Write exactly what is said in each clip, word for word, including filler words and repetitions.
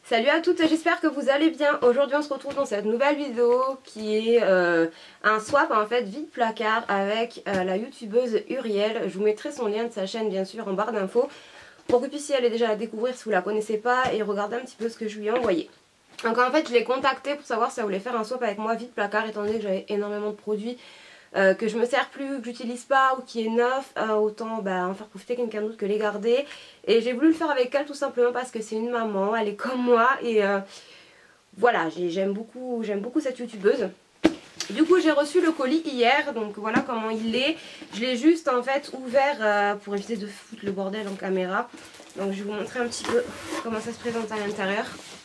Salut à toutes, j'espère que vous allez bien. Aujourd'hui on se retrouve dans cette nouvelle vidéo qui est euh, un swap en fait vide placard avec euh, la youtubeuse Uriel. Je vous mettrai son lien de sa chaîne bien sûr en barre d'infos pour que vous puissiez aller déjà la découvrir si vous la connaissez pas et regarder un petit peu ce que je lui ai envoyé. Donc en fait je l'ai contactée pour savoir si elle voulait faire un swap avec moi vide placard étant donné que j'avais énormément de produits Euh, que je me sers plus, que j'utilise pas ou qui est neuf, euh, autant bah, en faire profiter quelqu'un d'autre que les garder. Et j'ai voulu le faire avec elle tout simplement parce que c'est une maman, elle est comme moi et euh, voilà, j'aime beaucoup, j'aime beaucoup cette youtubeuse. Du coup j'ai reçu le colis hier, donc voilà comment il est. Je l'ai juste en fait ouvert euh, pour éviter de foutre le bordel en caméra. Donc je vais vous montrer un petit peu comment ça se présente à l'intérieur.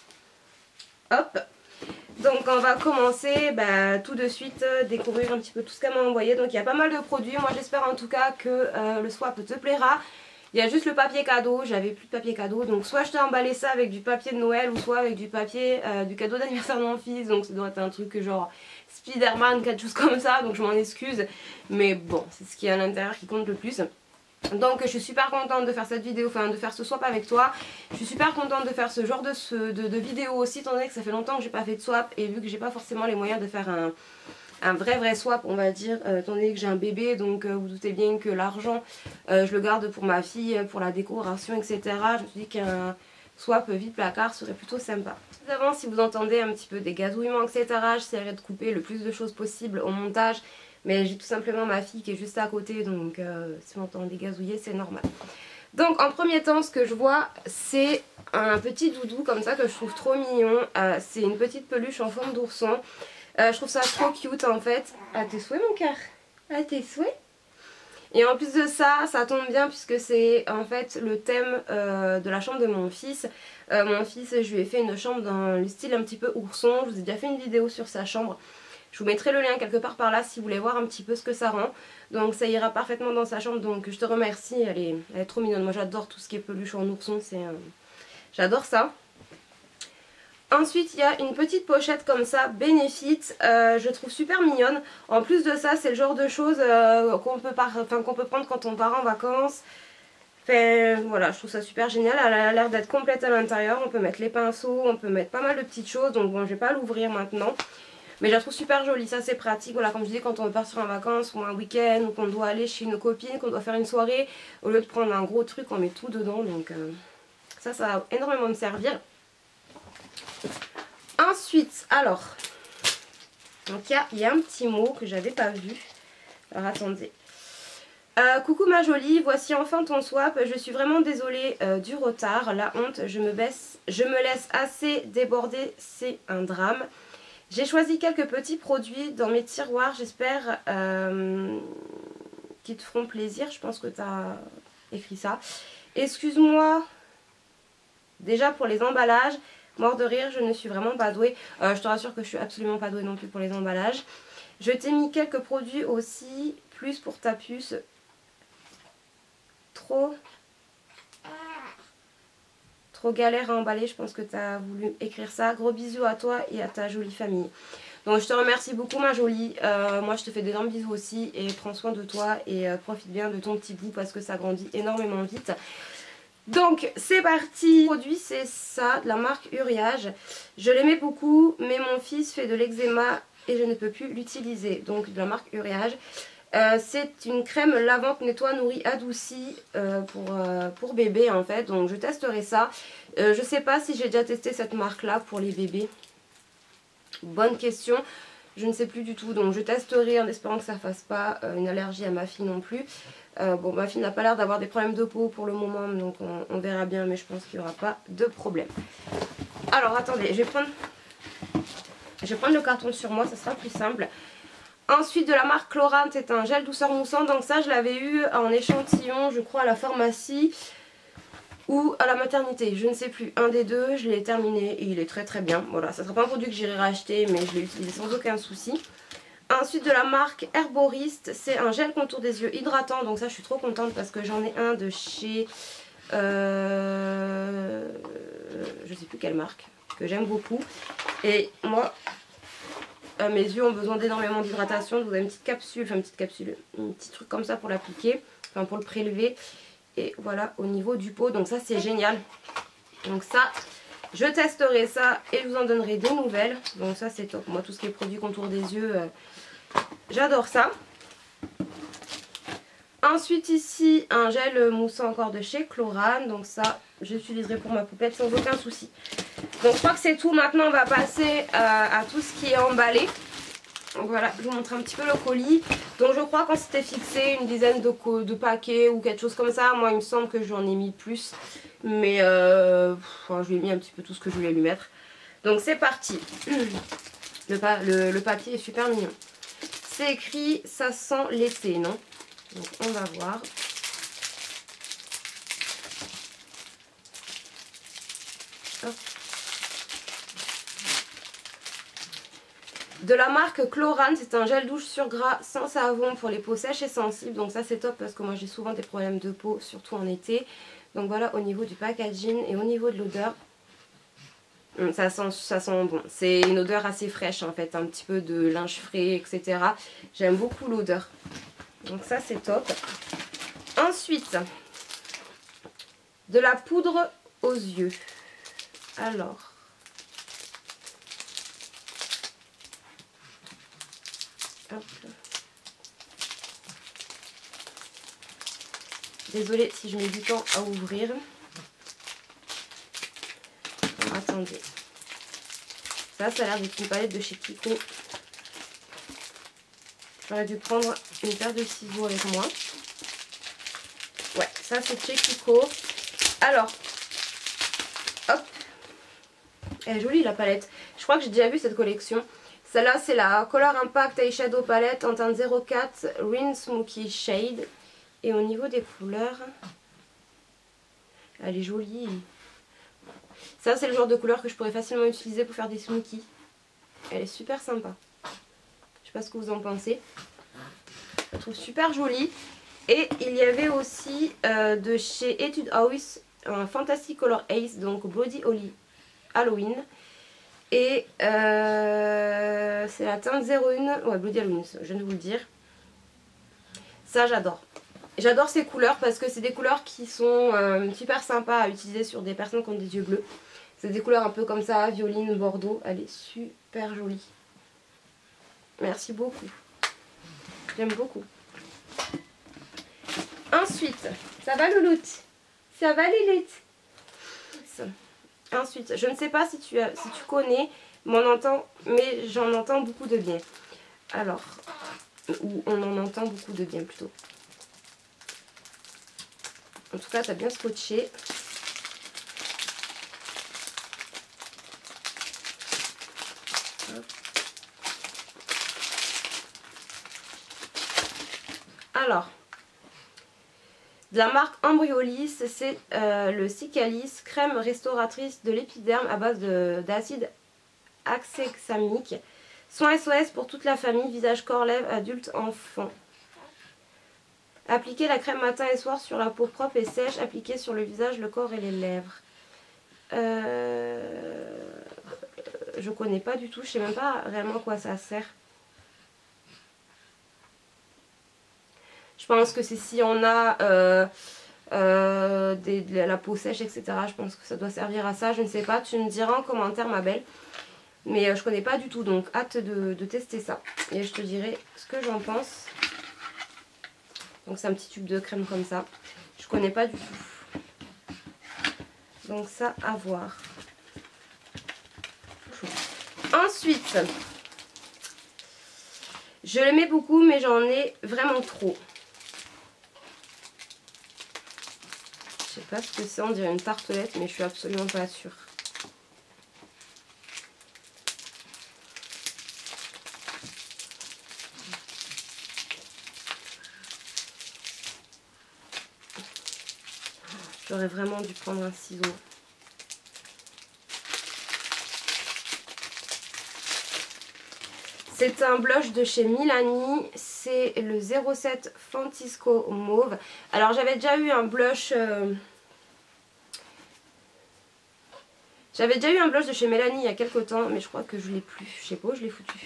Hop. Donc on va commencer bah, tout de suite euh, découvrir un petit peu tout ce qu'elle m'a envoyé. Donc il y a pas mal de produits, moi j'espère en tout cas que euh, le swap te plaira. Il y a juste le papier cadeau, j'avais plus de papier cadeau. Donc soit je t'ai emballé ça avec du papier de Noël ou soit avec du papier euh, du cadeau d'anniversaire de mon fils. Donc ça doit être un truc genre Spider-Man, quelque chose comme ça, donc je m'en excuse. Mais bon, c'est ce qui est à l'intérieur qui compte le plus. Donc je suis super contente de faire cette vidéo, enfin de faire ce swap avec toi. Je suis super contente de faire ce genre de, ce, de, de vidéo aussi, étant donné que ça fait longtemps que j'ai pas fait de swap. Et vu que j'ai pas forcément les moyens de faire un, un vrai vrai swap on va dire, euh, étant donné que j'ai un bébé. Donc euh, vous doutez bien que l'argent euh, je le garde pour ma fille, pour la décoration, etc. Je me suis dit qu'un swap vide placard serait plutôt sympa. Tout d'abord, si vous entendez un petit peu des gazouillements, etc, j'essaierai de couper le plus de choses possible au montage. Mais j'ai tout simplement ma fille qui est juste à côté, donc euh, si on entend dégazouiller, c'est normal. Donc en premier temps, ce que je vois, c'est un petit doudou comme ça que je trouve trop mignon. Euh, c'est une petite peluche en forme d'ourson. Euh, je trouve ça trop cute en fait. À tes souhaits mon cœur. À tes souhaits. Et en plus de ça, ça tombe bien puisque c'est en fait le thème euh, de la chambre de mon fils. Euh, mon fils, je lui ai fait une chambre dans le style un petit peu ourson. Je vous ai déjà fait une vidéo sur sa chambre. Je vous mettrai le lien quelque part par là si vous voulez voir un petit peu ce que ça rend. Donc ça ira parfaitement dans sa chambre. Donc je te remercie, elle est, elle est trop mignonne. Moi j'adore tout ce qui est peluche en ourson. C'est, euh, j'adore ça. Ensuite il y a une petite pochette comme ça, Benefit. Euh, je trouve super mignonne. En plus de ça c'est le genre de choses euh, qu'on peut, enfin, qu'on peut prendre quand on part en vacances. Enfin, voilà, je trouve ça super génial. Elle a l'air d'être complète à l'intérieur. On peut mettre les pinceaux, on peut mettre pas mal de petites choses. Donc bon, je vais pas l'ouvrir maintenant. Mais je la trouve super jolie, ça c'est pratique. Voilà, comme je dis, quand on veut partir en vacances ou un week-end ou qu'on doit aller chez une copine, qu'on doit faire une soirée, au lieu de prendre un gros truc, on met tout dedans. Donc euh, ça, ça va énormément me servir. Ensuite, alors, donc il y, y a un petit mot que j'avais pas vu. Alors attendez. Euh, coucou ma jolie, voici enfin ton swap. Je suis vraiment désolée euh, du retard. La honte, je me baisse, je me laisse assez déborder, c'est un drame. J'ai choisi quelques petits produits dans mes tiroirs, j'espère euh, qu'ils te feront plaisir. Je pense que tu as écrit ça. Excuse-moi déjà pour les emballages. Mort de rire, je ne suis vraiment pas douée. Euh, je te rassure que je suis absolument pas douée non plus pour les emballages. Je t'ai mis quelques produits aussi, plus pour ta puce. Trop... Trop galère à emballer, je pense que tu as voulu écrire ça. Gros bisous à toi et à ta jolie famille. Donc je te remercie beaucoup ma jolie. Euh, moi je te fais d'énormes bisous aussi et prends soin de toi et euh, profite bien de ton petit bout parce que ça grandit énormément vite. Donc c'est parti. Le produit c'est ça, de la marque Uriage. Je l'aimais beaucoup mais mon fils fait de l'eczéma et je ne peux plus l'utiliser. Donc de la marque Uriage. Euh, c'est une crème lavante nettoie nourrie adoucie euh, pour, euh, pour bébé en fait, donc je testerai ça. Euh, je sais pas si j'ai déjà testé cette marque là pour les bébés. Bonne question, je ne sais plus du tout, donc je testerai en espérant que ça fasse pas euh, une allergie à ma fille non plus. Euh, bon, ma fille n'a pas l'air d'avoir des problèmes de peau pour le moment, donc on, on verra bien, mais je pense qu'il n'y aura pas de problème. Alors attendez, je vais prendre, je vais prendre le carton sur moi, ça sera plus simple. Ensuite de la marque Chlorane, c'est un gel douceur moussant. Donc ça je l'avais eu en échantillon je crois à la pharmacie ou à la maternité. Je ne sais plus, un des deux, je l'ai terminé et il est très très bien. Voilà, ça ne sera pas un produit que j'irai racheter mais je l'ai utilisé sans aucun souci. Ensuite de la marque Herboriste, c'est un gel contour des yeux hydratant. Donc ça je suis trop contente parce que j'en ai un de chez... Euh, je ne sais plus quelle marque, que j'aime beaucoup. Et moi... Euh, mes yeux ont besoin d'énormément d'hydratation. Vous avez une petite capsule, enfin une petite capsule, un petit truc comme ça pour l'appliquer, enfin pour le prélever. Et voilà au niveau du pot, donc ça c'est génial. Donc ça Je testerai ça et je vous en donnerai des nouvelles. Donc ça c'est top. Moi tout ce qui est produit contour des yeux, euh, j'adore ça. Ensuite ici un gel moussant encore de chez Chlorane. Donc ça j'utiliserai pour ma poupette sans aucun souci. Donc je crois que c'est tout. Maintenant on va passer euh, à tout ce qui est emballé. Donc voilà, je vous montre un petit peu le colis. Donc je crois qu'on s'était fixé une dizaine de, de paquets ou quelque chose comme ça. Moi il me semble que j'en ai mis plus. Mais euh, enfin, je lui ai mis un petit peu tout ce que je voulais lui mettre. Donc c'est parti. Le, pa le, le papier est super mignon. C'est écrit ça sent l'été, non? Donc on va voir. Hop. De la marque Chlorane, c'est un gel douche sur gras sans savon pour les peaux sèches et sensibles. Donc ça c'est top parce que moi j'ai souvent des problèmes de peau, surtout en été. Donc voilà au niveau du packaging et au niveau de l'odeur. Ça sent, ça sent bon. C'est une odeur assez fraîche en fait, un petit peu de linge frais, et cetera. J'aime beaucoup l'odeur. Donc ça c'est top. Ensuite, de la poudre aux yeux. Alors... Hop. Désolée si je mets du temps à ouvrir. Alors, attendez. Ça, ça a l'air d'être une palette de chez Kiko. J'aurais dû prendre une paire de ciseaux avec moi. Ouais, ça c'est chez Kiko. Alors, hop. Elle est jolie la palette. Je crois que j'ai déjà vu cette collection. Celle-là, c'est la Color Impact Eyeshadow Palette en teinte zéro quatre Rin Smoky Shade. Et au niveau des couleurs, elle est jolie. Ça, c'est le genre de couleur que je pourrais facilement utiliser pour faire des smokies. Elle est super sympa. Je sais pas ce que vous en pensez. Je la trouve super jolie. Et il y avait aussi euh, de chez Etude House un Fantastic Color Ace, donc Body Holly Halloween. Et euh, c'est la teinte zéro un, ouais, Bloody Halloween, je viens de vous le dire. Ça j'adore. J'adore ces couleurs parce que c'est des couleurs qui sont euh, super sympas à utiliser sur des personnes qui ont des yeux bleus. C'est des couleurs un peu comme ça, violine, bordeaux. Elle est super jolie. Merci beaucoup. J'aime beaucoup. Ensuite, ça va Louloute? Ça va Lilith? Ensuite, je ne sais pas si tu, as, si tu connais, mais, entend, mais j'en entends beaucoup de bien. Alors, ou on en entend beaucoup de bien plutôt. En tout cas, tu as bien scotché. Alors, de la marque Embryolisse, c'est euh, le Cicalis, crème restauratrice de l'épiderme à base d'acide accexamique. Soin S O S pour toute la famille, visage, corps, lèvres, adulte, enfant. Appliquez la crème matin et soir sur la peau propre et sèche, appliquez sur le visage, le corps et les lèvres. Euh, je connais pas du tout, je sais même pas réellement à quoi ça sert. Je pense que c'est si on a euh, euh, des, de la peau sèche, et cetera. Je pense que ça doit servir à ça. Je ne sais pas. Tu me diras en commentaire, ma belle. Mais euh, je connais pas du tout. Donc, hâte de, de tester ça. Et je te dirai ce que j'en pense. Donc, c'est un petit tube de crème comme ça. Je connais pas du tout. Donc, ça, à voir. Ensuite, je l'aimais beaucoup, mais j'en ai vraiment trop. Je sais pas ce que c'est, on dirait une tartelette, mais je suis absolument pas sûre. J'aurais vraiment dû prendre un ciseau. C'est un blush de chez Milani, c'est le zéro sept Fantisco Mauve. Alors j'avais déjà eu un blush... Euh... J'avais déjà eu un blush de chez Milani il y a quelques temps, mais je crois que je l'ai plus. Je sais pas où je l'ai foutu.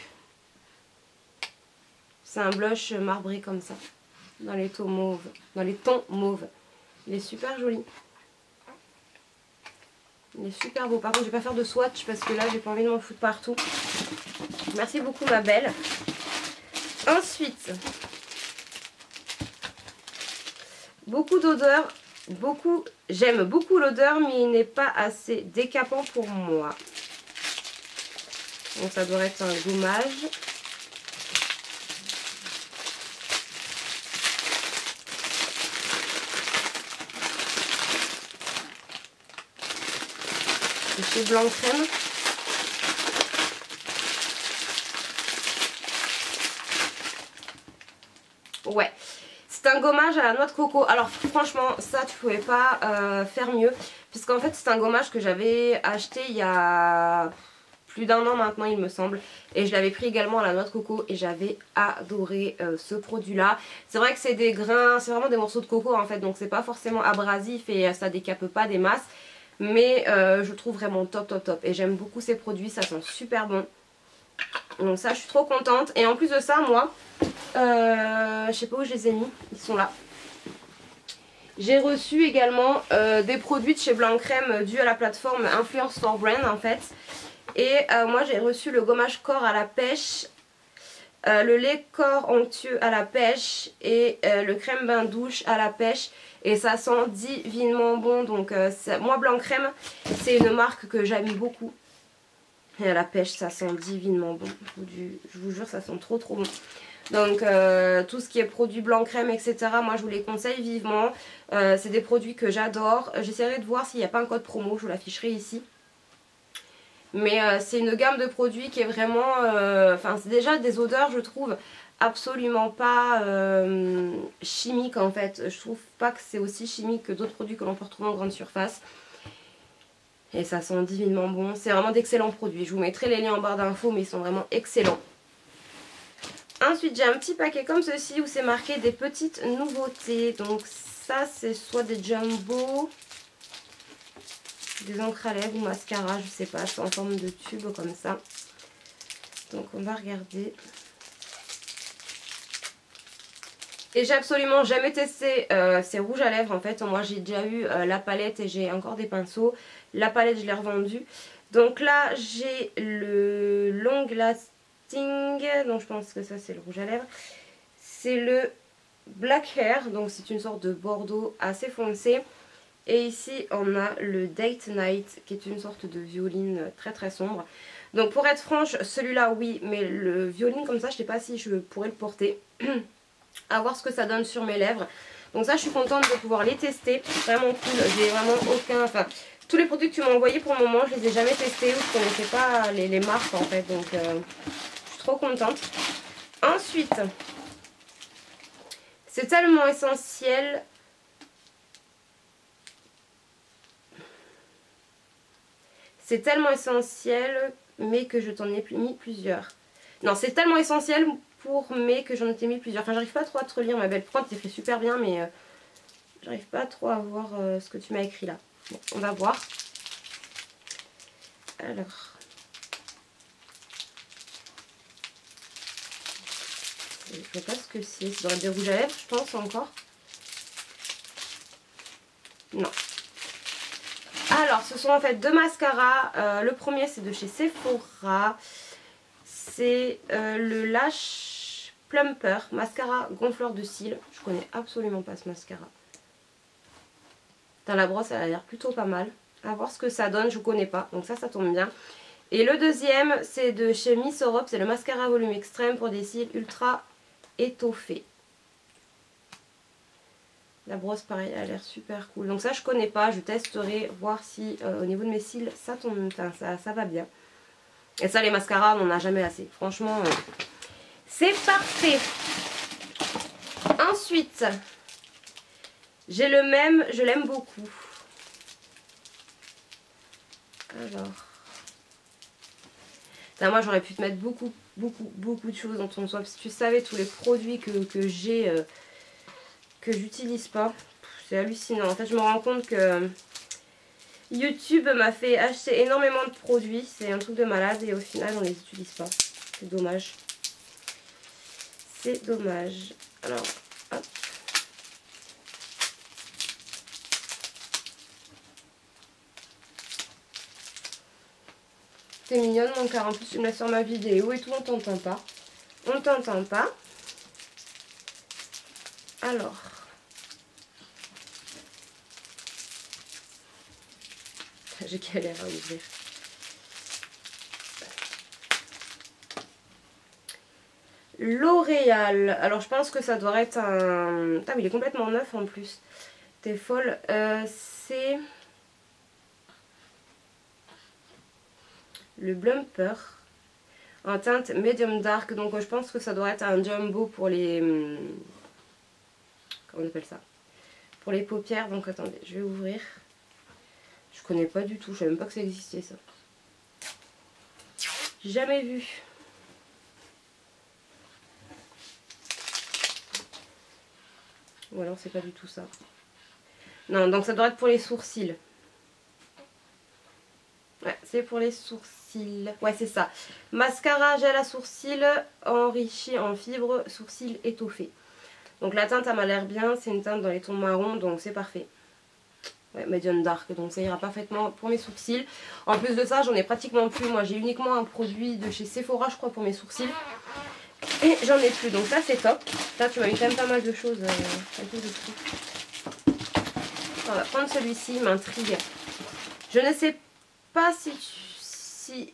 C'est un blush marbré comme ça, dans les tons mauves. Dans les tons mauves. Il est super joli. Il est super beau. Par contre, je vais pas faire de swatch parce que là, j'ai pas envie de m'en foutre partout. Merci beaucoup, ma belle. Ensuite, beaucoup d'odeurs. Beaucoup, j'aime beaucoup l'odeur, mais il n'est pas assez décapant pour moi. Donc ça doit être un gommage. C'est chez Blanc Crème. Ouais. C'est un gommage à la noix de coco. Alors franchement, ça tu pouvais pas euh, faire mieux. Puisqu'en fait c'est un gommage que j'avais acheté il y a plus d'un an maintenant il me semble. Et je l'avais pris également à la noix de coco et j'avais adoré euh, ce produit là. C'est vrai que c'est des grains, c'est vraiment des morceaux de coco en fait. Donc c'est pas forcément abrasif et ça décape pas des masses. Mais euh, je trouve vraiment top top top. Et j'aime beaucoup ces produits, ça sent super bon. Donc ça je suis trop contente. Et en plus de ça moi... Euh, je sais pas où je les ai mis, ils sont là. J'ai reçu également euh, des produits de chez Blanc Crème dus à la plateforme Influence Store Brand en fait. Et euh, moi j'ai reçu le gommage corps à la pêche, euh, le lait corps onctueux à la pêche et euh, le crème bain douche à la pêche. Et ça sent divinement bon. Donc euh, moi Blanc Crème c'est une marque que j'aime beaucoup. Et à la pêche ça sent divinement bon. Je vous, je vous jure ça sent trop trop bon. Donc euh, tout ce qui est produits Blanc Crème et cetera moi je vous les conseille vivement. Euh, c'est des produits que j'adore. J'essaierai de voir s'il n'y a pas un code promo, je vous l'afficherai ici. Mais euh, c'est une gamme de produits qui est vraiment... Euh, enfin c'est déjà des odeurs je trouve absolument pas euh, chimiques en fait. Je trouve pas que c'est aussi chimique que d'autres produits que l'on peut retrouver en grande surface. Et ça sent divinement bon. C'est vraiment d'excellents produits. Je vous mettrai les liens en barre d'infos mais ils sont vraiment excellents. Ensuite j'ai un petit paquet comme ceci où c'est marqué des petites nouveautés. Donc ça c'est soit des jumbo, des encres à lèvres ou mascara, je sais pas, c'est en forme de tube comme ça. Donc on va regarder. Et j'ai absolument jamais testé euh, ces rouges à lèvres en fait. Moi j'ai déjà eu euh, la palette et j'ai encore des pinceaux. La palette je l'ai revendue. Donc là j'ai le Long Lasting. Donc je pense que ça c'est le rouge à lèvres. C'est le Black Hair, donc c'est une sorte de bordeaux assez foncé. Et ici on a le Date Night qui est une sorte de violine très très sombre. Donc pour être franche celui-là oui, mais le violine comme ça je sais pas si je pourrais le porter. À voir ce que ça donne sur mes lèvres. Donc ça je suis contente de pouvoir les tester. Vraiment cool, j'ai vraiment aucun... Enfin tous les produits que tu m'as envoyés pour le moment je les ai jamais testés ou je connaissais pas les, les marques en fait. Donc euh, je suis trop contente. Ensuite, c'est tellement essentiel. C'est tellement essentiel mais que je t'en ai mis plusieurs. Non c'est tellement essentiel pour mais que j'en ai mis plusieurs. Enfin j'arrive pas trop à te relire ma belle. Pourtant tu écrit super bien mais euh, j'arrive pas trop à voir euh, ce que tu m'as écrit là. Bon on va voir. Alors. Je sais pas ce que c'est. Ça doit être des rouges à lèvres je pense encore. Non. Alors ce sont en fait deux mascaras. Euh, le premier c'est de chez Sephora. C'est euh, le Lash Plumper mascara gonfleur de cils. Je connais absolument pas ce mascara. Dans la brosse elle a l'air plutôt pas mal. À voir ce que ça donne, je connais pas. Donc ça ça tombe bien. Et le deuxième c'est de chez Miss Europe. C'est le mascara volume extrême pour des cils ultra étoffés. La brosse pareil elle a l'air super cool. Donc ça je connais pas. Je testerai voir si euh, au niveau de mes cils ça tombe, enfin, ça, ça va bien. Et ça les mascaras on n'en a jamais assez. Franchement euh, c'est parfait. Ensuite j'ai le même, je l'aime beaucoup. Alors là, moi j'aurais pu te mettre beaucoup beaucoup beaucoup de choses dans ton swap. Si tu savais tous les produits que, que j'ai euh, que j'utilise pas, c'est hallucinant. En fait je me rends compte que YouTube m'a fait acheter énormément de produits, c'est un truc de malade et au final on les utilise pas. C'est dommage. C'est dommage. Alors, hop. T'es mignonne mon cœur, en plus tu me l'as sur ma vidéo et tout, on t'entend pas. On t'entend pas. Alors. J'ai galère à ouvrir. L'Oréal. Alors je pense que ça doit être un... Ah mais il est complètement neuf en plus. T'es folle. Euh, c'est... Le Blumper. En teinte medium dark. Donc je pense que ça doit être un jumbo pour les... Comment on appelle ça? Pour les paupières. Donc attendez, je vais ouvrir. Je connais pas du tout. Je savais même pas que ça existait ça. J'ai jamais vu. Ou alors c'est pas du tout ça. Non, donc ça doit être pour les sourcils. Ouais, c'est pour les sourcils. Ouais, c'est ça. Mascara gel à sourcils enrichi en fibres, sourcils étoffés. Donc la teinte, elle m'a l'air bien. C'est une teinte dans les tons marrons, donc c'est parfait. Ouais, medium dark, donc ça ira parfaitement pour mes sourcils. En plus de ça, j'en ai pratiquement plus. Moi, j'ai uniquement un produit de chez Sephora, je crois, pour mes sourcils. Et j'en ai plus, donc ça c'est top. Là tu m'as mis quand même pas mal de choses. Euh, un peu de tout. On va prendre celui-ci, il m'intrigue. Je ne sais pas si tu... Si...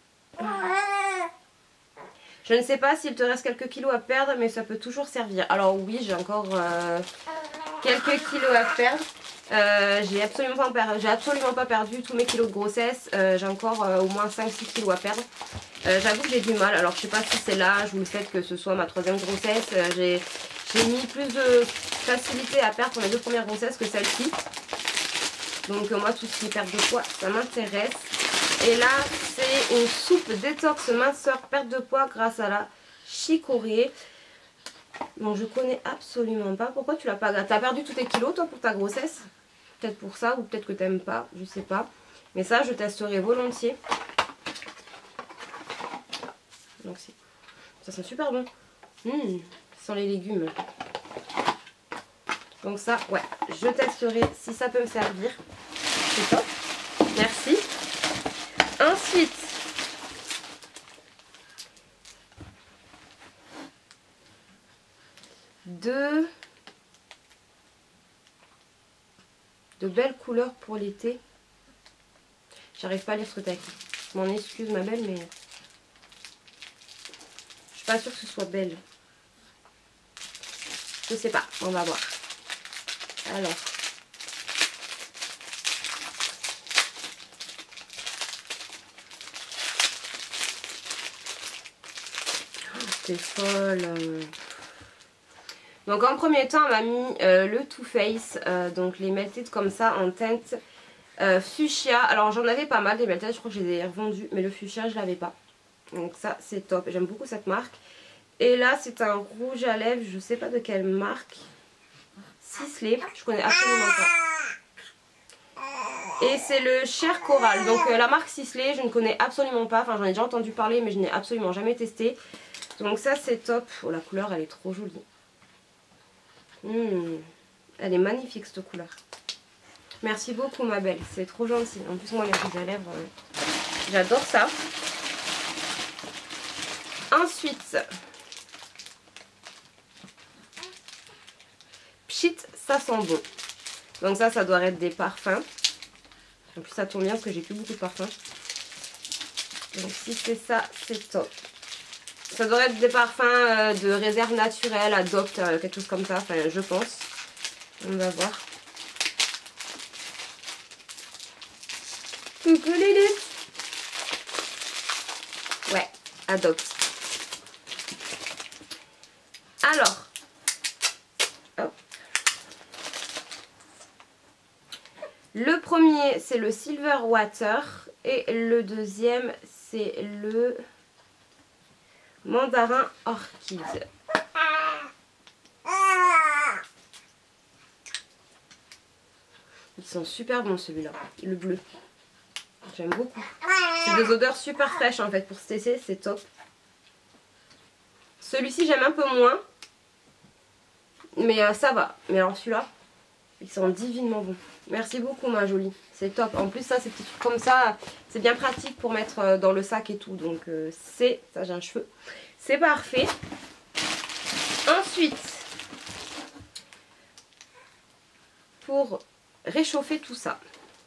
Je ne sais pas s'il te reste quelques kilos à perdre, mais ça peut toujours servir. Alors oui, j'ai encore euh, quelques kilos à perdre. Euh, j'ai absolument, absolument pas perdu tous mes kilos de grossesse. Euh, j'ai encore euh, au moins cinq six kilos à perdre. Euh, J'avoue que j'ai du mal. Alors je sais pas si c'est l'âge ou le fait que ce soit ma troisième grossesse. Euh, j'ai mis plus de facilité à perdre pour mes deux premières grossesses que celle-ci. Donc euh, moi tout ce qui est perte de poids ça m'intéresse. Et là c'est une soupe détox minceur perte de poids grâce à la chicorée. Bon, je connais absolument pas. Pourquoi tu l'as pas... T'as perdu tous tes kilos toi pour ta grossesse? Peut-être pour ça ou peut-être que t'aimes pas, je sais pas. Mais ça je testerai volontiers. Donc ça sent super bon. Mmh, ça sent les légumes. Donc ça, ouais, je testerai si ça peut me servir. C'est top. Merci. Ensuite, de, de belles couleurs pour l'été. J'arrive pas à lire ce que t'as écrit. Je m'en excuse ma belle, mais je suis pas sûre que ce soit belle. Je sais pas, on va voir. Alors. Oh, t'es folle. Donc en premier temps, on m'a mis euh, le Too Faced, euh, donc les melted comme ça en teinte euh, fuchsia. Alors j'en avais pas mal des melted, je crois que je les ai revendus, mais le fuchsia je l'avais pas. Donc ça c'est top, j'aime beaucoup cette marque. Et là c'est un rouge à lèvres, je sais pas de quelle marque. Sisley, je connais absolument pas. Et c'est le Cher Coral, donc euh, la marque Sisley je ne connais absolument pas. Enfin j'en ai déjà entendu parler mais je n'ai absolument jamais testé. Donc ça c'est top, oh la couleur elle est trop jolie. Mmh. Elle est magnifique cette couleur. Merci beaucoup ma belle, c'est trop gentil. En plus moi les rouges à lèvres, euh, j'adore ça. Ensuite, Pchit, ça sent bon. Donc ça, ça doit être des parfums. En plus ça tombe bien parce que j'ai plus beaucoup de parfums. Donc si c'est ça, c'est top. Ça devrait être des parfums euh, de réserve naturelle, Adopt, euh, quelque chose comme ça, enfin je pense. On va voir. Coucou Lulu. Ouais, Adopt. Alors. Hop. Le premier c'est le Silver Water et le deuxième c'est le Mandarin Orchide. Ils sont super bons celui-là, le bleu. J'aime beaucoup. C'est des odeurs super fraîches en fait pour cet essai, c'est top. Celui-ci j'aime un peu moins. Mais euh, ça va. Mais alors celui-là, Ils sont divinement bons. Merci beaucoup ma jolie. C'est top. En plus ça, ces petits trucs comme ça, c'est bien pratique pour mettre dans le sac et tout. Donc euh, c'est... Ça j'ai un cheveu. C'est parfait. Ensuite, pour réchauffer tout ça.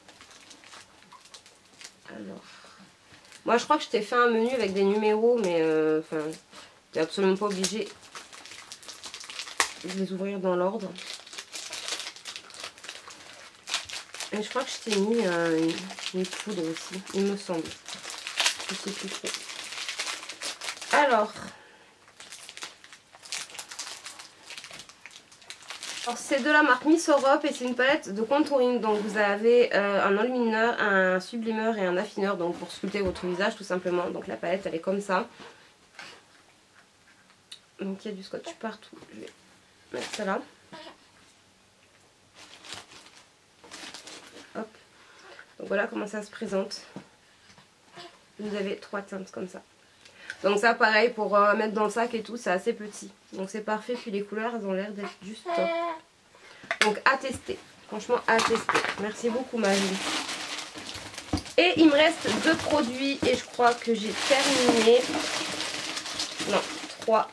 Alors, moi je crois que je t'ai fait un menu avec des numéros, mais euh, enfin, t'es absolument pas obligé de les ouvrir dans l'ordre. Et je crois que je t'ai mis euh, une, une poudre aussi, il me semble. Je sais plus trop. Alors, alors c'est de la marque Miss Europe et c'est une palette de contouring. Donc vous avez euh, un enlumineur, un sublimeur et un affineur, donc pour sculpter votre visage tout simplement. Donc la palette elle est comme ça. Donc il y a du scotch partout. Je vais mettre ça là. Hop. Donc voilà comment ça se présente. Vous avez trois teintes comme ça. Donc ça pareil pour euh, mettre dans le sac et tout, c'est assez petit. Donc c'est parfait, puis les couleurs elles ont l'air d'être juste top. Donc à tester, franchement à tester. Merci beaucoup Marie. Et il me reste deux produits et je crois que j'ai terminé. Non, trois.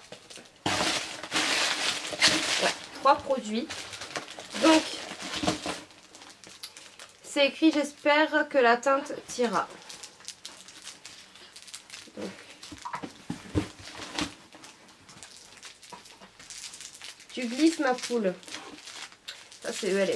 Ouais, trois produits. Donc c'est écrit j'espère que la teinte t'ira. Donc tu glisses ma poule. Ça c'est E L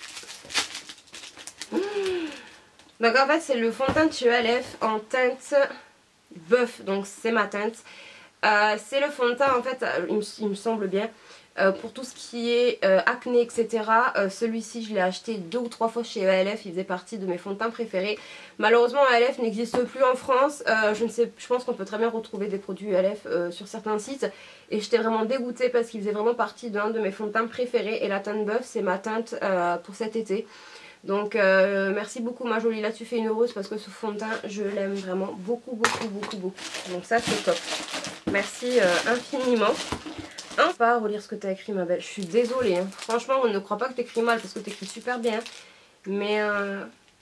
F. Mmh. Donc en fait c'est le fond de teint de chez E L F en teinte bœuf. Donc c'est ma teinte. Euh, c'est le fond de teint en fait, il me, il me semble bien. Euh, pour tout ce qui est euh, acné et cetera. Euh, Celui-ci je l'ai acheté deux ou trois fois chez E L F. Il faisait partie de mes fonds de teint préférés. Malheureusement E L F n'existe plus en France. euh, Je ne sais, je pense qu'on peut très bien retrouver des produits E L F euh, sur certains sites. Et j'étais vraiment dégoûtée parce qu'il faisait vraiment partie d'un de mes fonds de teint préférés. Et la teinte bœuf c'est ma teinte euh, pour cet été. Donc euh, merci beaucoup ma jolie, là tu fais une heureuse parce que ce fond de teint je l'aime vraiment beaucoup beaucoup beaucoup beaucoup. Donc ça c'est top. Merci euh, infiniment. Hein, pas à relire ce que tu as écrit ma belle, je suis désolée. Hein. Franchement on ne croit pas que tu écris mal parce que tu écris super bien. Mais euh,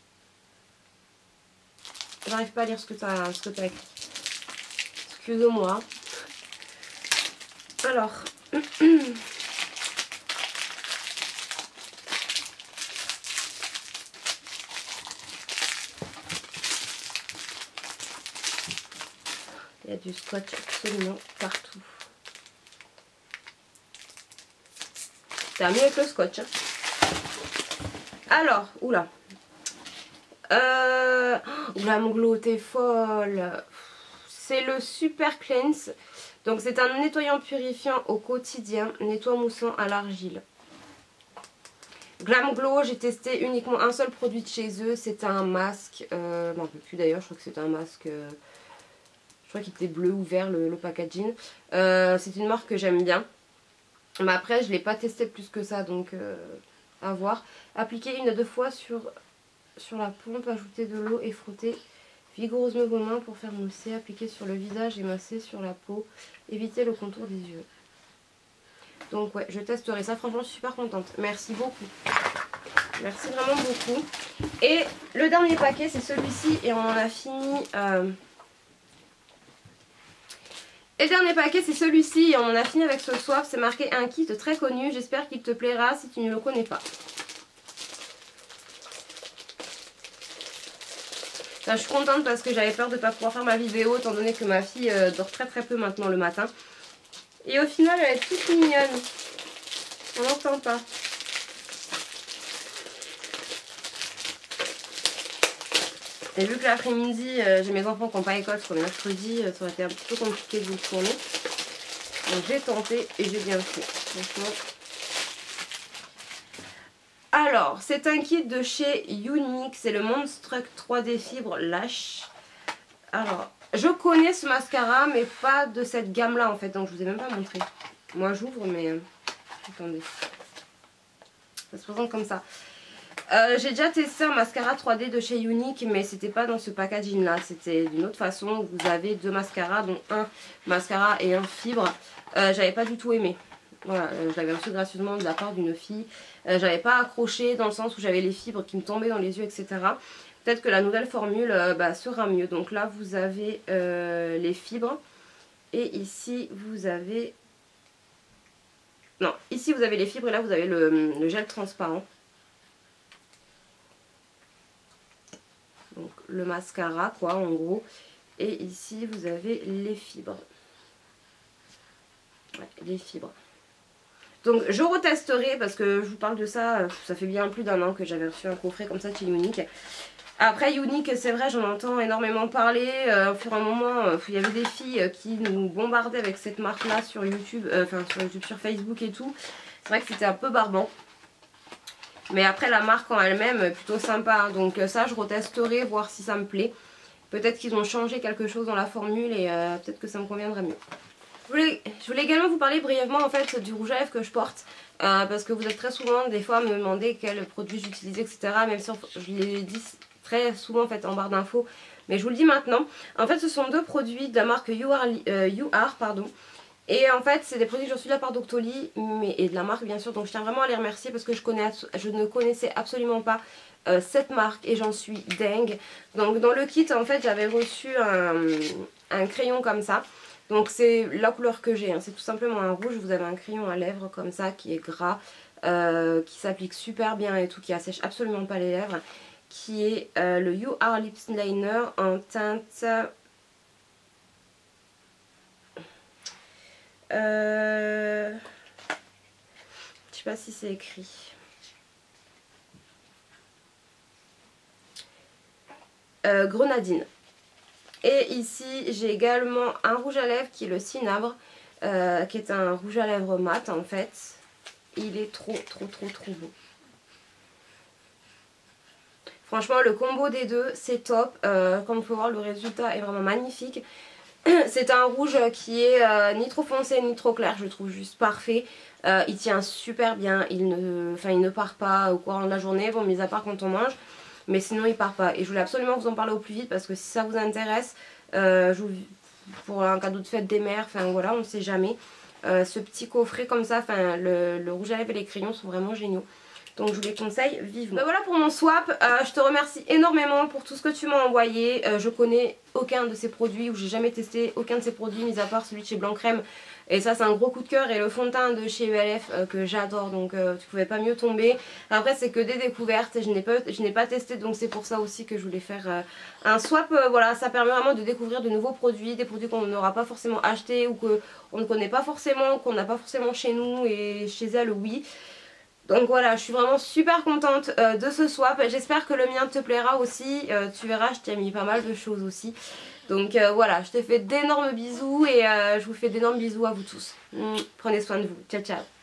j'arrive pas à lire ce que tu as, ce que tu as écrit. Excuse-moi. Alors... il y a du scotch absolument partout. C'est mieux avec le scotch. Hein. Alors, oula. Euh, oula, mon glow, t'es folle. C'est le Super Cleanse. Donc c'est un nettoyant purifiant au quotidien, nettoie moussant à l'argile. Glam Glow, j'ai testé uniquement un seul produit de chez eux. C'était un masque. Euh, je m'en rappelle plus d'ailleurs, je crois que c'était un masque... Euh, je crois qu'il était bleu ou vert le, le packaging. Euh, c'est une marque que j'aime bien. Mais après je ne l'ai pas testé plus que ça. Donc euh, à voir. Appliquer une à deux fois sur, sur la pompe. Ajouter de l'eau et frotter vigoureusement vos mains pour faire mousser. Appliquer sur le visage et masser sur la peau. Éviter le contour des yeux. Donc ouais, je testerai ça. Franchement je suis super contente. Merci beaucoup. Merci vraiment beaucoup. Et le dernier paquet c'est celui-ci. Et on en a fini... Euh, Et le dernier paquet c'est celui-ci et on en a fini avec ce soir. C'est marqué un kit très connu. J'espère qu'il te plaira si tu ne le connais pas. Là, je suis contente parce que j'avais peur de ne pas pouvoir faire ma vidéo étant donné que ma fille euh, dort très très peu maintenant le matin. Et au final elle est toute mignonne. On n'entend pas. Et vu que l'après-midi, euh, j'ai mes enfants qui n'ont pas école, parce qu'on est mercredi, euh, ça aurait été un petit peu compliqué de vous tourner. Donc j'ai tenté et j'ai bien fait. Franchement. Alors, c'est un kit de chez Younique. C'est le Monstruck trois D Fibre Lash. Alors, je connais ce mascara, mais pas de cette gamme-là en fait. Donc je vous ai même pas montré. Moi j'ouvre, mais... Euh, attendez. Ça se présente comme ça. Euh, j'ai déjà testé un mascara trois D de chez Younique, mais c'était pas dans ce packaging là, c'était d'une autre façon. Vous avez deux mascaras, dont un mascara et un fibre. Euh, J'avais pas du tout aimé. Voilà, euh, je l'avais reçu gracieusement de la part d'une fille. Euh, j'avais pas accroché dans le sens où j'avais les fibres qui me tombaient dans les yeux, et cetera. Peut-être que la nouvelle formule euh, bah, sera mieux. Donc là, vous avez euh, les fibres. Et ici, vous avez... Non, ici, vous avez les fibres et là, vous avez le, le gel transparent. Donc le mascara, quoi, en gros. Et ici, vous avez les fibres. Ouais, les fibres. Donc je retesterai parce que je vous parle de ça, ça fait bien plus d'un an que j'avais reçu un coffret comme ça chez Younique. Après Younique, c'est vrai, j'en entends énormément parler. Euh, au fur et à un moment, euh, il y avait des filles qui nous bombardaient avec cette marque-là sur YouTube, euh, enfin sur YouTube, sur Facebook et tout. C'est vrai que c'était un peu barbant. Mais après la marque en elle-même est plutôt sympa. Hein. Donc ça, je retesterai, voir si ça me plaît. Peut-être qu'ils ont changé quelque chose dans la formule et euh, peut-être que ça me conviendrait mieux. Je voulais, je voulais également vous parler brièvement en fait du rouge à lèvres que je porte euh, parce que vous êtes très souvent des fois à me demander quel produit j'utilise, et cetera. Même si je l'ai dit très souvent en fait en barre d'infos, mais je vous le dis maintenant. En fait, ce sont deux produits de la marque You Are, euh, You Are pardon. Et en fait, c'est des produits que j'ai reçus de la part d'Octoly et de la marque bien sûr. Donc je tiens vraiment à les remercier parce que je, connais, je ne connaissais absolument pas euh, cette marque et j'en suis dingue. Donc dans le kit en fait, j'avais reçu un, un crayon comme ça. Donc c'est la couleur que j'ai, hein. C'est tout simplement un rouge. Vous avez un crayon à lèvres comme ça qui est gras, euh, qui s'applique super bien et tout, qui assèche absolument pas les lèvres. Qui est euh, le You Are Lips Liner en teinte... Euh... Je sais pas si c'est écrit. Euh, grenadine. Et ici j'ai également un rouge à lèvres qui est le Cinabre, euh, qui est un rouge à lèvres mat en fait. Il est trop trop trop trop beau. Franchement le combo des deux c'est top, euh, comme vous pouvez voir le résultat est vraiment magnifique. C'est un rouge qui est euh, ni trop foncé ni trop clair, je le trouve juste parfait. Euh, il tient super bien, il ne, enfin, il ne part pas au courant de la journée, bon mis à part quand on mange. Mais sinon il part pas. Et je voulais absolument vous en parler au plus vite parce que si ça vous intéresse, euh, je vous, pour un cadeau de fête des mères, enfin voilà, on ne sait jamais. Euh, ce petit coffret comme ça, enfin le, le rouge à lèvres et les crayons sont vraiment géniaux. Donc je vous les conseille vivement. Ben voilà pour mon swap, euh, je te remercie énormément pour tout ce que tu m'as envoyé. Euh, je connais aucun de ces produits ou j'ai jamais testé aucun de ces produits mis à part celui de chez Blanc Crème. Et ça c'est un gros coup de cœur et le fond de teint de chez U L F euh, que j'adore, donc euh, tu pouvais pas mieux tomber. Après c'est que des découvertes, je n'ai pas, je n'ai pas testé, donc c'est pour ça aussi que je voulais faire euh, un swap. Euh, voilà, ça permet vraiment de découvrir de nouveaux produits, des produits qu'on n'aura pas forcément achetés ou qu'on ne connaît pas forcément, qu'on n'a pas forcément chez nous et chez elle oui. Donc voilà, je suis vraiment super contente euh, de ce swap. J'espère que le mien te plaira aussi. Euh, tu verras, je t'ai mis pas mal de choses aussi. Donc euh, voilà, je te fais d'énormes bisous et euh, je vous fais d'énormes bisous à vous tous. Mmh, prenez soin de vous. Ciao, ciao.